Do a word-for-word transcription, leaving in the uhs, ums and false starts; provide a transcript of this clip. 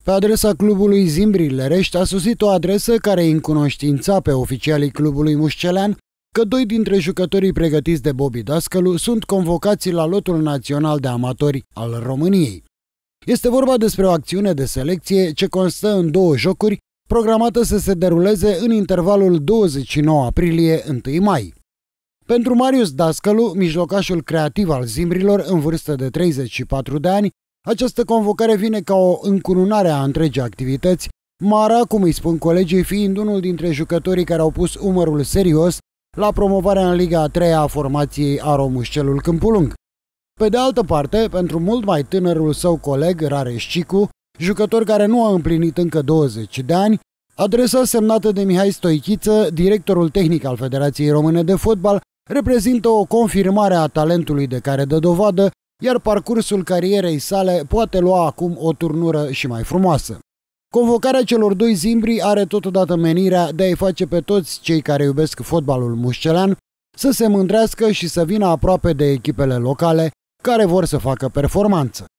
Pe adresa clubului Zimbrii Lerești a sosit o adresă care îi încunoștința pe oficialii clubului mușcelean că doi dintre jucătorii pregătiți de Bobby Dascălu sunt convocați la lotul național de amatori al României. Este vorba despre o acțiune de selecție ce constă în două jocuri, programată să se deruleze în intervalul douăzeci și nouă aprilie - întâi mai. Pentru Marius Dascălu, mijlocașul creativ al zimbrilor în vârstă de treizeci și patru de ani, această convocare vine ca o încununare a întregii activități, Mara, cum îi spun colegii, fiind unul dintre jucătorii care au pus umărul serios la promovarea în Liga a treia a formației Aro Mușcelul Câmpul Lung. Pe de altă parte, pentru mult mai tânărul său coleg, Rareș Cicu, jucător care nu a împlinit încă douăzeci de ani, adresa semnată de Mihai Stoichiță, directorul tehnic al Federației Române de Fotbal, reprezintă o confirmare a talentului de care dă dovadă, iar parcursul carierei sale poate lua acum o turnură și mai frumoasă. Convocarea celor doi zimbri are totodată menirea de a-i face pe toți cei care iubesc fotbalul mușcelean să se mândrească și să vină aproape de echipele locale care vor să facă performanță.